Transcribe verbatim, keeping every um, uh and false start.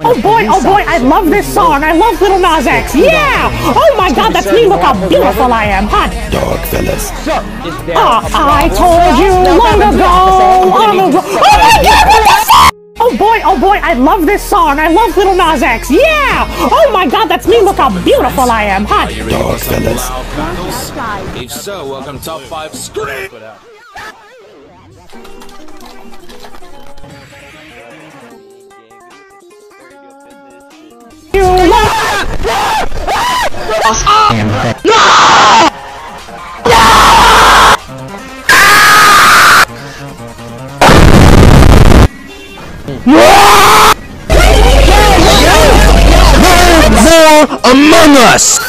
Oh boy, oh boy, I love this song. I love Lil Nas X. Yeah! Oh my god, that's me. Look how beautiful I am. Hot dog, fellas. Ah, I told you long ago. Long ago. Oh my god, what the fuck? Oh boy, oh boy, I love this song. I love Lil Nas X. Yeah! Oh my god, that's me. Look how beautiful I am. Hot dog, fellas. If so, welcome to Top five Scream! You love No! More Among Us!